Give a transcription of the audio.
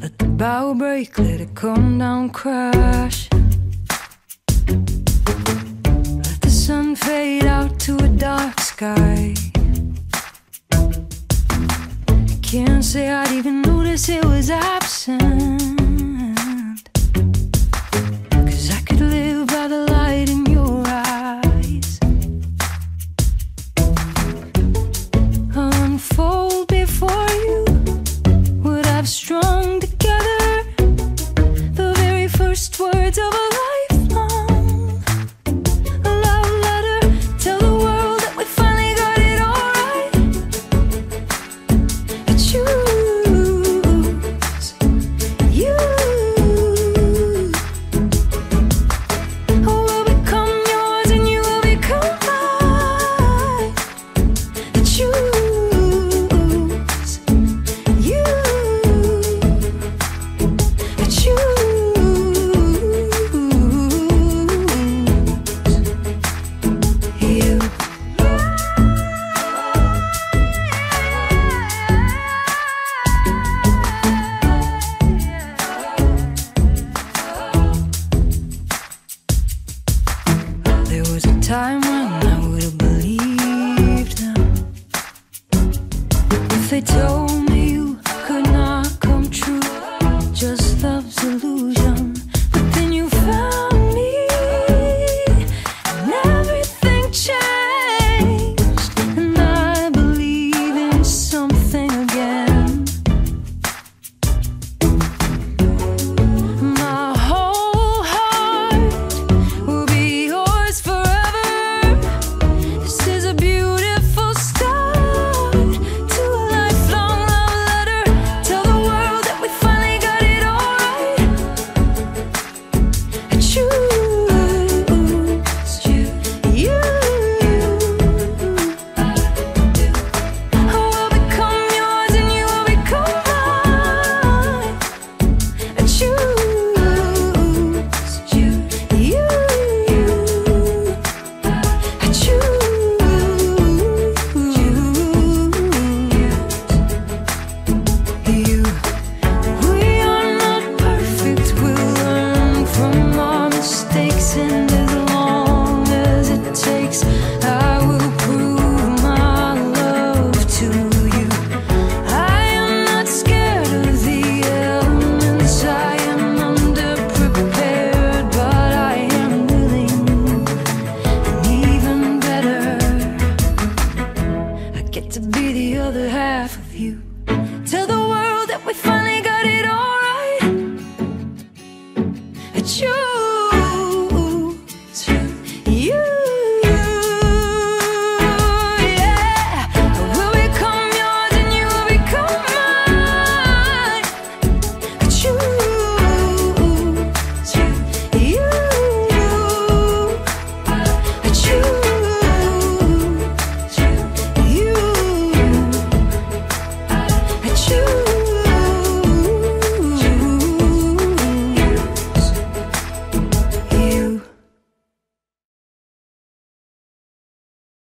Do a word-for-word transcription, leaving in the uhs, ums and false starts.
Let the bow break, let it come down, crash. Let the sun fade out to a dark sky. I can't say I'd even notice it was absent, 'cause I could live by the light in your eyes. Unfold before you what I've strung together, the very first words of a lifelong, a love letter. Tell the world that we finally got it all right. I choose you. I will become yours and you will become mine. I choose you. I choose you. There was a time when I would have believed them if they told me you could not come true, just love's illusion. But then you found me and everything changed, and I believe in something again. My whole heart will be yours forever. This is a beautiful start to a lifelong love letter. Tell the world that we finally got it all right. I choose you. I will become yours and you will become mine. I choose you. I choose you. We are not perfect, we'll learn from our mistakes, and as long as it takes, I will prove my love to you. I am not scared of the elements, I am underprepared, but I am willing, and even better, I get to be the other half of you. Tell the world that we finally